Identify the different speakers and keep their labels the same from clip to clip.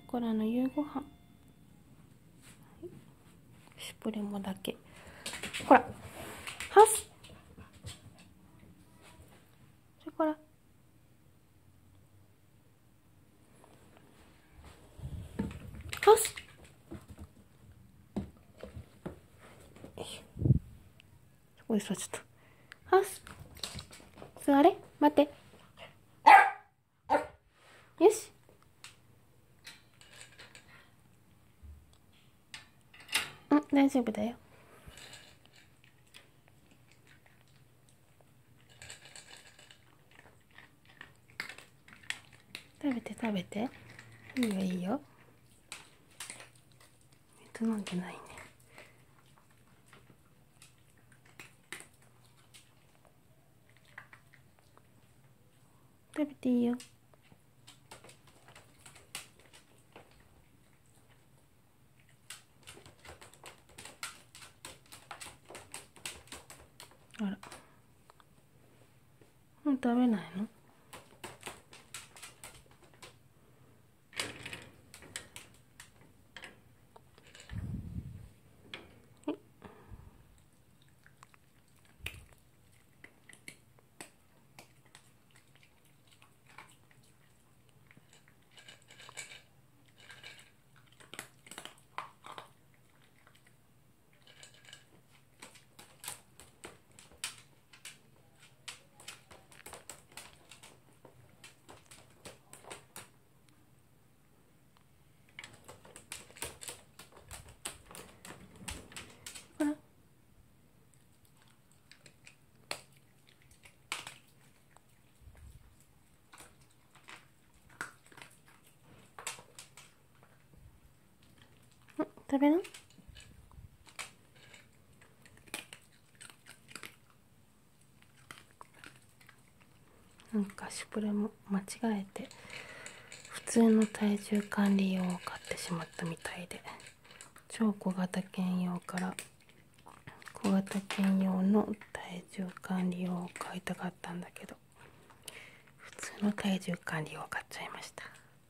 Speaker 1: コラの夕ご飯。シュプレモだけ。ほら、ハス。シュコラ。ハス。そこで座っちゃった。ハス。座れ。待って。よし。うん、大丈夫だよ。食べて食べて。いいよいいよ。水飲んでないね。食べていいよ。あら。もう食べないの？ほら。食べな。なんかシュプレも間違えて普通の体重管理用を買ってしまったみたいで、超小型犬用から小型犬用の体重管理用を買いたかったんだけど、普通の体重管理用を買っちゃいました。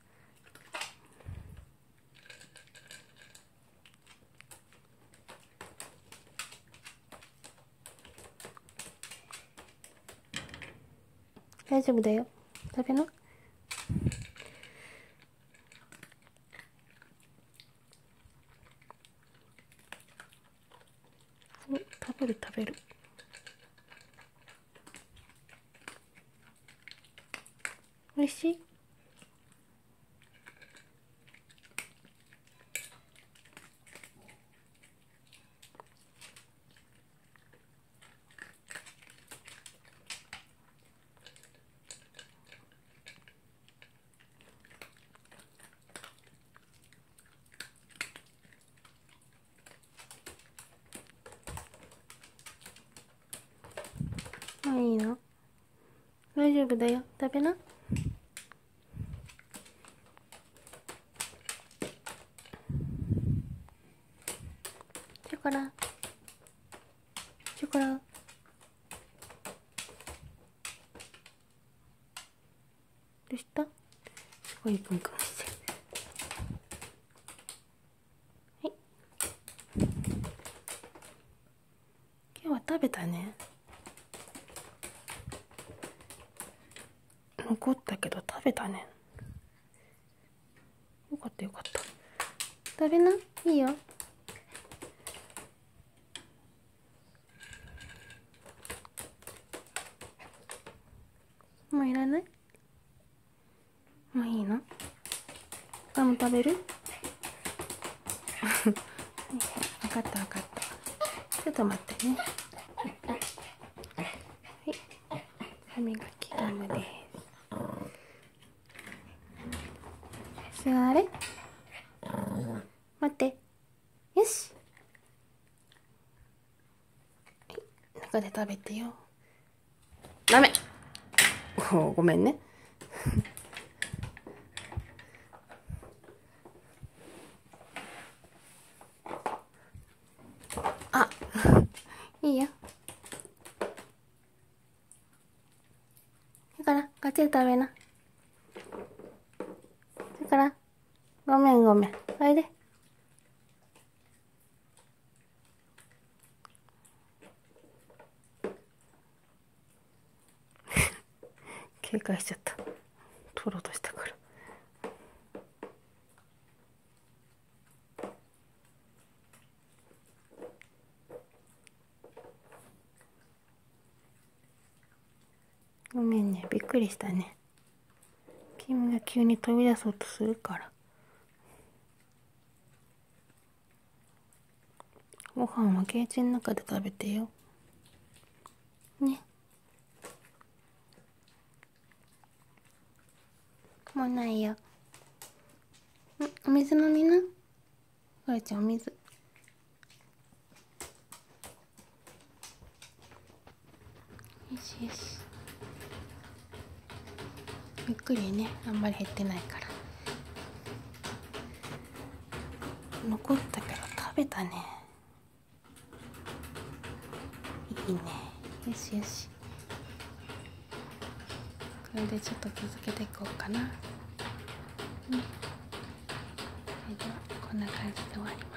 Speaker 1: 大丈夫だよ。食べな。食べる食べる。おいしい？もういいの？大丈夫だよ。食べな。チョコラ。チョコラ。どうした？すごいプンプンしてる。はい。今日は食べたね。残ったけど食べたね。よかったよかった。食べな。いいよ。もういらない？もういいの？ガム食べる？分かった分かった。ちょっと待ってね。はい。歯磨きガムです。座れ。待って。よし。はい。中で食べてよ。ダメ。ごめんね。あ、いいよ。だから、ガチで食べな。だから。 ごめんごめん。おいで。警戒しちゃった。取ろうとしたから。ごめんね、びっくりしたね。君が急に飛び出そうとするから。ご飯はケージの中で食べてよ。ね。もうないよ。お水飲みな。これちゃんお水。よしよし。ゆっくりね、あんまり減ってないから。残ったけど食べたね。いいね。よしよし。これでちょっと続けていこうかな。ではこんな感じで終わります。